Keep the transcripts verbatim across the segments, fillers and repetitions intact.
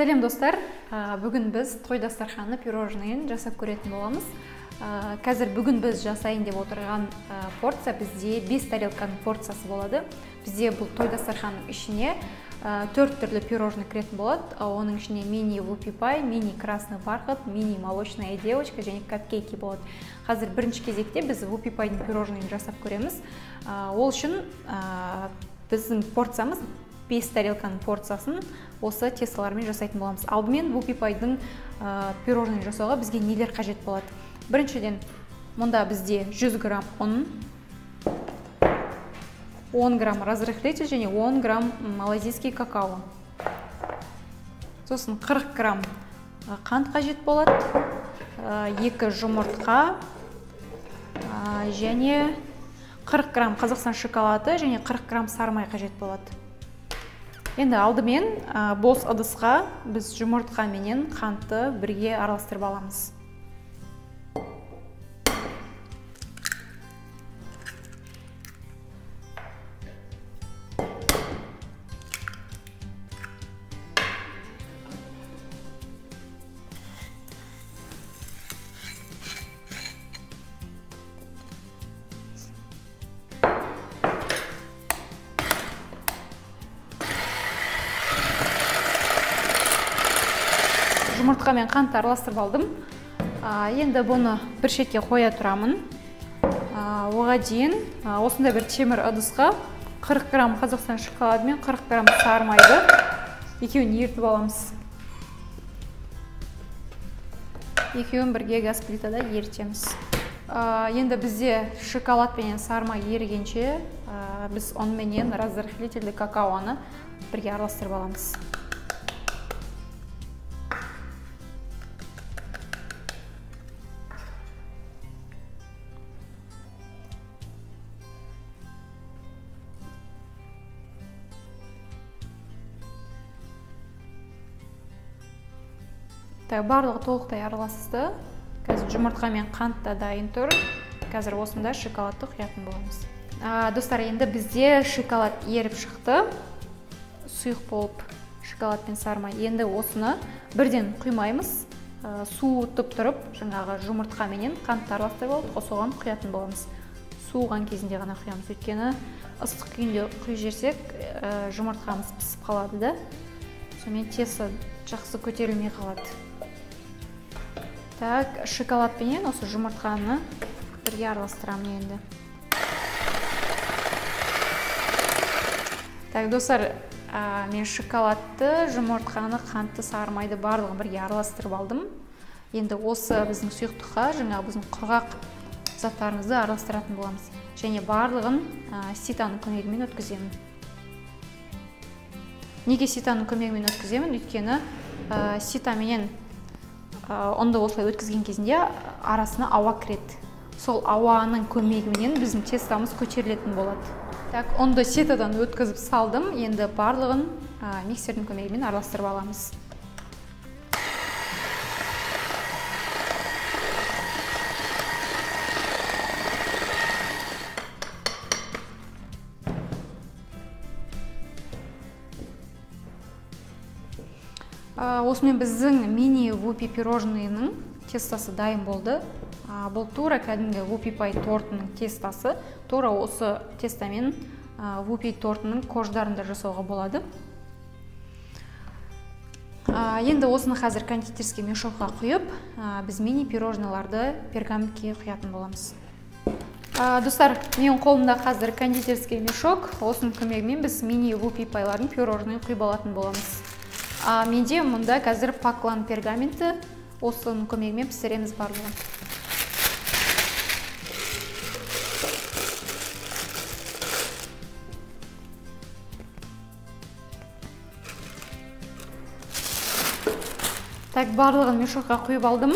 Сәлем достар, бүгін біз той дастарханы пирожныйын жасап көретін боламыз. Қазір бүгін біз жасайын деп отырған порция бізде бес тарелканың порциясы болады. Бізде бұл той дастарханың ішіне төрт түрлі пирожный кіретін болады. Оның ішіне мини вупи пай, мини красный бархат, мини молочная девочка және капкейки болады. Қазір бірінші кезекте біз вупи пайдың пирожныйын жасап көреміз. Ол үшін біздің порциямыз бес тарелканың порциясын осы тесталармен жасайтын боламыз. Алдымен вупи пайдың пирожный жасауға бізге нелер қажет болады? Біріншіден, мұнда бізде жүз грамм ұн, он грамм разрыхлитель және он грамм малайзийский какао. Сосын қырық грамм қант қажет болады, екі жұмыртқа және қырық грамм Қазақстан шоколады және қырық грамм сары май қажет болады. Енді алдымен бос ыдысқа біз жұмыртқа менен қантты бірге араластырып аламыз. Жұмыртқа мен қантты араластырып алдым. Енді бұны бір шетке қоя тұрамын. Оға дейін осындай бір темір ыдысқа қырық грамм Қазақстан шоколады мен қырық грамм сары майды екеуін ертіп аламыз. Екеуін бірге газ плитада ертеміз. Енді бізде шоколад пенен сары май ерігенше біз онменен разрыхлительді какаоны бірге араластырып аламыз. Барлығы толықтай араласты. Қазір жұмыртқа мен қант та дайын тұр. Қазір осында шоколадты құятын боламыз. Достар, енді бізде шоколад еріп шықты. Сұйық болып шоколад пен сары май. Енді осыны бірден құймаймыз. Суытып тұрып, жаңағы жұмыртқа менен қантты араластырып алып, соған құятын боламыз. Суыған кезінде ғана құямыз. Өйткені ыстық күйінде құйып жіберсек, жұмыртқамыз пісіп қалады да. Сонымен тесі жақсы көтерілмей қалады. Так, шоколад пенен осы жұмыртқаны бірге араластырамын енді. Так, достар, мен шоколадты, жұмыртқаны, қантты, сары майды барлығын бірге араластырып алдым. Енді осы біздің сұйықтыққа жаңа біздің құрғақ заттарымызды араластыратын боламыз. Және барлығын ситаның көмегімен өткіземін. Неге ситаның көмегімен өткіземін? Өйткені сита менен онда осылай өткізген кезінде арасына ауа кіреді. Сол ауаның көмегімен біздің тестамыз көтерілетін болады. Так, онда ситадан өткізіп салдым. Енді барлығын миксердің көмегімен араластырып аламыз. Осымен біздің мини вупи пирожныйның тестасы дайын болды. Бұл тура кәдімгі вупи пай тортының тестасы. Тура осы тестамен вупи тортының корждарында жасауға болады. Енді осыны қазір кондитерский мешокқа құйып, біз мини пирожныйларды пергаментке құятын боламыз. Достар, мен қолымда қазір кондитерский мешок. Осының көмегімен біз мини вупи пайлардың пирожныйын құйып алатын боламыз. Менде мұнда қазір паклан пергаменті, осының көмегімен пісіреміз барлығын. Так, барлығын мешокқа құйып алдым.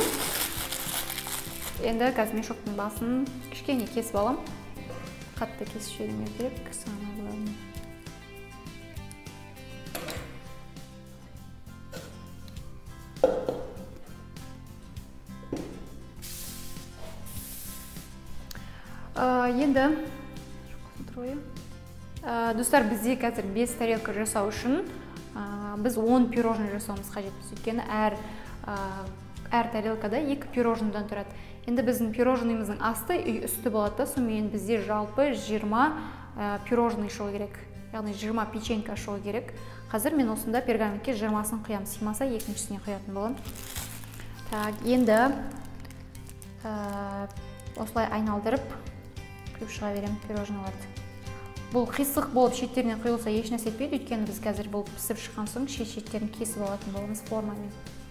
Енді қазір мешоктың басын кішкене кесіп алам. Қатты кесіп жібермеу керек, саны болады. Енді достар, бізде қазір бес тарелка жасау үшін біз он пирожный жасауымыз қажетпіз, өйткені әр әр тарелкада екі пирожныйдан тұрады. Енді біздің пирожныйымыздың асты үй үсті болады, сонымен бізде жалпы жиырма пирожный шығу керек, яғни жиырма печенька шығу керек. Қазір мен осында пергаментке жиырмасын құям, сыймаса екіншісіне құятын боламын. Так, енді осылай айналдырып құйып шыға беремін пирожныйларды. Бұл қисық болып шеттеріне құйылса еш нәрсе етпейді, өйткені біз қазір бұл пісіп шыққан соң шет-шеттерін кесіп алатын боламыз формамен.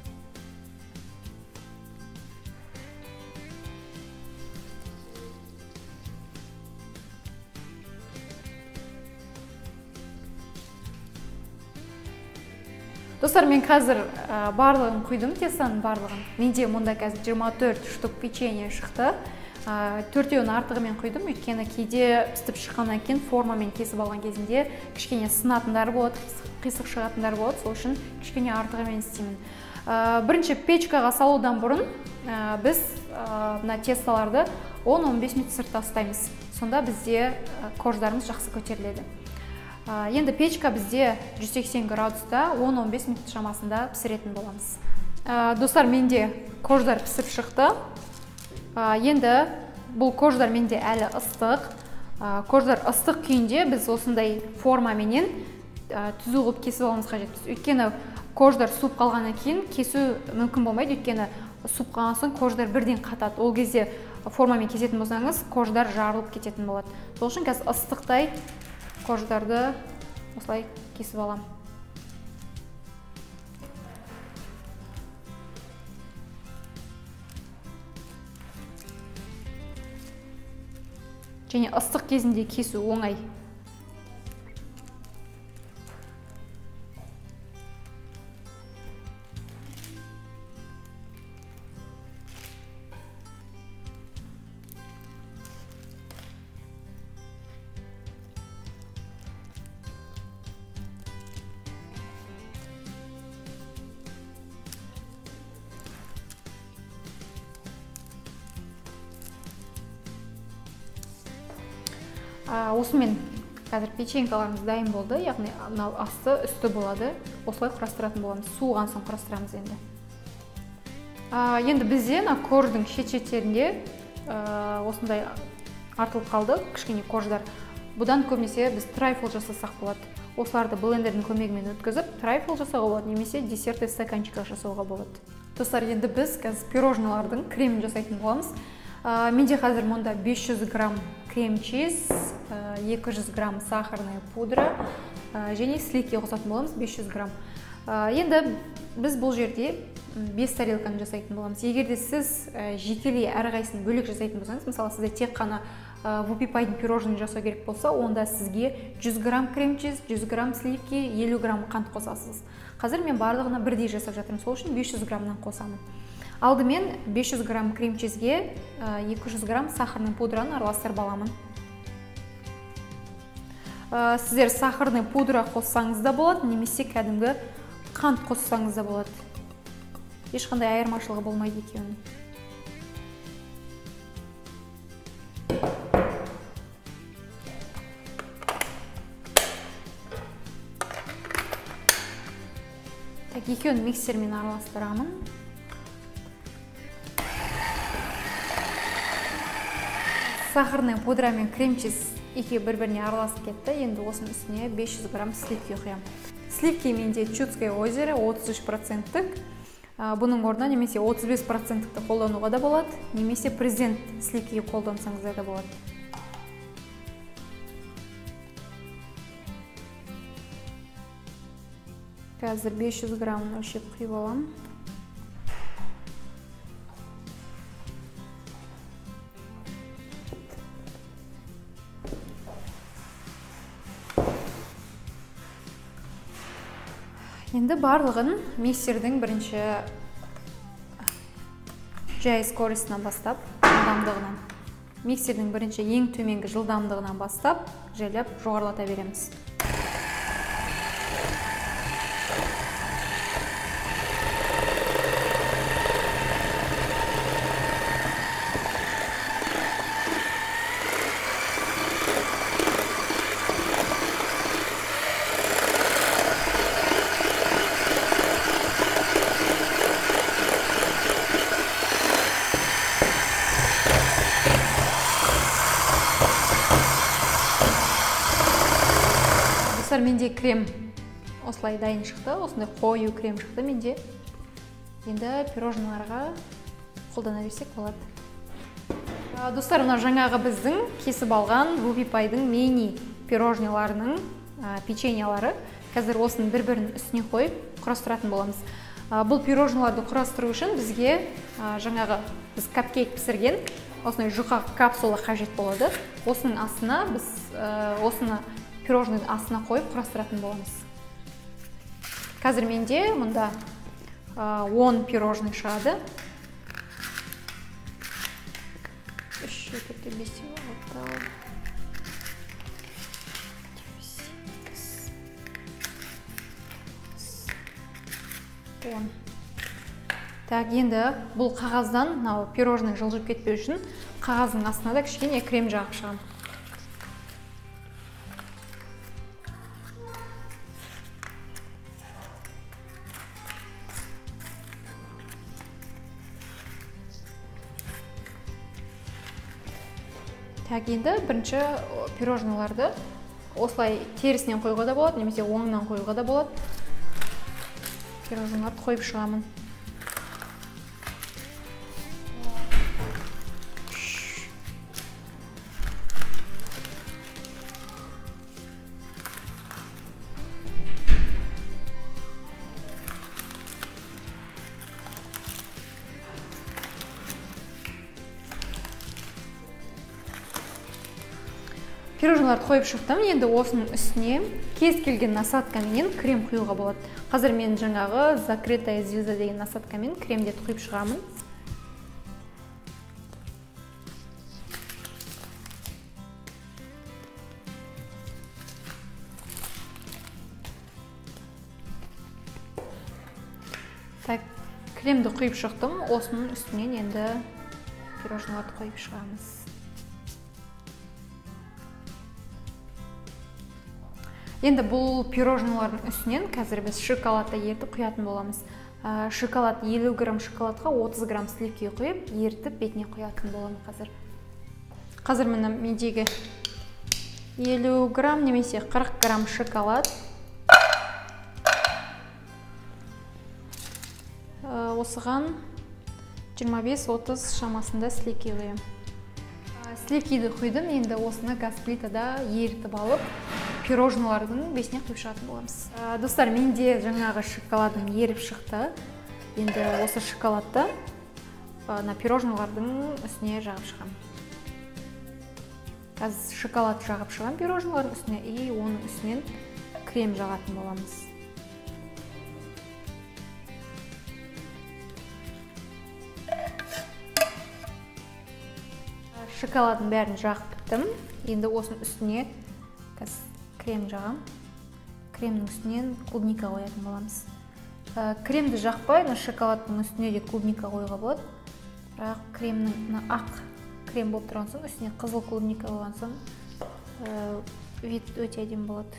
Достар, мен қазір барлығын құйдым, тестаның барлығын. Менде мұнда қазір жиырма төрт штук печенье шықты. Төртеуін артығымен құйдым, өйткені кейде пісіп шыққаннан кейін формамен кесіп алған кезінде кішкене сынатындар болады, қисық шығатындар болады, сол үшін кішкене артығымен істеймін. Бірінші печкаға салудан бұрын біз мына тесталарды он он бес минут сыртта ұстаймыз. Сонда бізде корждарымыз жақсы көтеріледі. Енді печка бізде жүз сексен градуста он он бес минут шамасында пісіретін боламыз. Достар, менде корждар пісіп шықты. Енді бұл корждар менде әлі ыстық. Корждар ыстық күйінде біз осындай формаменен түзу қылып кесіп алуымыз қажет. Өйткені корждар суып қалғаннан кейін кесу мүмкін болмайды, өйткені суып қалған соң корждар бірден қатады. Ол кезде формамен кесетін болсаңыз, корждар жарылып кететін болады. Сол үшін қазір ыстықтай корждарды осылай кесіп аламын. Және ыстық кезінде кесу оңай. Осымен қазір печенькаларымыз дайын болды, яғни асты үсті болады. Осылай құрастыратын боламыз. Суыған соң құрастырамыз енді. Енді бізде корждың шет-шеттерінде осындай артылып қалды, кішкене корждар. Бұдан көбінесе біз трайфл жасасақ болады. Осыларды блендердің көмегімен өткізіп, трайфл жасауға болады, немесе десертный стаканчикқа жасауға болады. Достар, енді біз қазір пирожнылардың кремін жасайтын боламыз. Менде қазір мұнда бес жүз грамм крем-чиз, екі жүз грамм сахарная пудра және сливки қосатын боламыз, бес жүз грамм. Енді біз бұл жерде бес тарелканы жасайтын боламыз. Егер де сіз жекелей әрқайсысын бөлек жасайтын болсаңыз, мысалы сізде тек қана вупи-пайдың пирожный жасау керек болса, онда сізге жүз грамм крем-чиз, жүз грамм сливки, елу грамм қант қосасыз. Қазір мен барлығына бірдей жасап жатырмын, сол үшін бес жүз граммнан қосамын. Алдымен бес жүз грамм крем-чизге екі жүз грамм сахарный пудраны араластырып аламын. Сіздер сахарный пудра қоссаңыз да болады, немесе кәдімгі қант қоссаңыз да болады. Ешқандай айырмашылығы болмайды екеуінің. Так, екеуін миксермен араластырамын. Сахарный пудра мен крем-чиз екеуі бір-біріне араласып кетті. Енді осының үстіне бес жүз грамм сливки құям. Сливки менде Чудское озеро отыз үш проценттік. Бұның орнына немесе отыз бес проценттікті қолдануға да болады, немесе президент сливкиге қолдансаңыз да болады. Қазір бес жүз грамм өлшеп құйып аламын. Енді барлығын миксердің бірінші жай скоростынан бастап, жылдамдығынан. Миксердің бірінші ең төменгі жылдамдығынан бастап, жайлап жоғарылата береміз. достар, менде крем осылай дайын шықты, осындай қою крем шықты менде. Енді пирожныларға қолдана берсек болады. Достар, мына жаңағы біздің кесіп алған Рубипайдың мини пирожниларының печеньялары. Қазір осының бір-бірін үстіне қойып құрастыратын боламыз. Бұл пирожниларды құрастыру үшін бізге жаңағы біз капкейк пісірген осындай жұқа капсула қажет болады. Осының астына біз осыны пирожныйдың астына қойып құрастыратын боламыз. Қазір менде мұнда он пирожный шығады. үш, төрт, бес, алты, он. Так, енді бұл қағаздан, мынау пирожный жылжып кетпеу үшін қағаздың астына да кішкене крем жағып шығамын. Так, енді бірінші пирожныларды осылай терісінен қойуға да болады, немесе оңынан қойуға да болады. Пирожныларды қойып шығамын. Пирожныларды қойып шықтым. Енді осының үстіне кез келген насадкамен крем құюға болады. Қазір мен жаңағы закрытая звезда деген насадкамен кремдерді құйып шығамын. Так, кремді құйып шықтым. Осының үстінен енді пирожныларды қойып шығамыз. Енді бұл пирожнылардың үстінен қазір біз шоколадты ертіп құятын боламыз. Шоколад елу грамм шоколадқа отыз грамм сливки құйып, ертіп бетіне құятын боламыз қазір. Қазір мына мендегі елу грамм немесе қырық грамм шоколад. Осыған жиырма бес отыз шамасында сливки құйым. Сливкиді құйдым, енді осыны газ плитада ертіп алып, пирожнылардың бесіне құйып шығатын боламыз. Достар, менде жаңағы шоколадың еріп шықты. Енді осы шоколадты пирожнылардың үстіне жағып шығам. Қазір шоколад жағып шығам пирожнылардың үстіне, и оның үстінен крем жағатын боламыз. Шоколадың бәрін жағып біттім. Енді осының үстіне крем жағам. Кремнің үстінен клубника қоятын боламыз. Кремді жақпай, шоколадның үстіне де клубника қойға болады. Бірақ кремнің ақ крем болып тұрған соң, үстіне қызыл клубника қойған соң вид өте әдемі болады.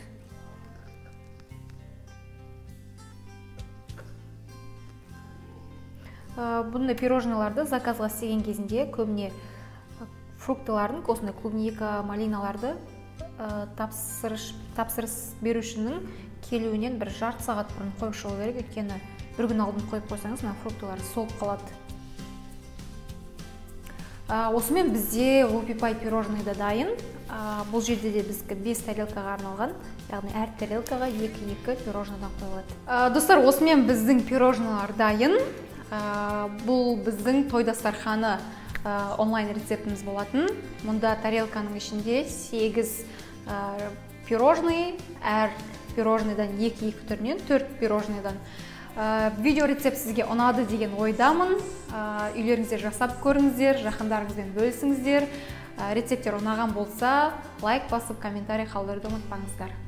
Бұндай пирожныларды заказға істеген кезінде көбіне фруктылардың, осындай клубника, малиналарды тапсырыс берушінің келуінен бір жарты сағат бұрын қойып шығу керек, өйткені бір күн алдын қойып қойсаңыз, мына фруктылар солып қалады. Осымен бізде Рубипай пирожныйда дайын. Бұл жерде де бізге бес тарелкаға арналған, яғни әр тарелкаға екі-екі пирожныйдан қойылады. Достар, осымен біздің пирожнылар дайын. Бұл біздің той дастарханы онлайн рецептіміз болатын. Мұнда тарелканың ішінде сегіз пирожный, әр пирожныйдан екі-екі түрінен төрт пирожныйдан. Видео рецепт сізге ұнады деген ойдамын. Үйлеріңізде жасап көріңіздер, жақындарыңызбен бөлісіңіздер. Рецепттер ұнаған болса, лайк басып, комментарий қалдыруды ұмытпаңыздар.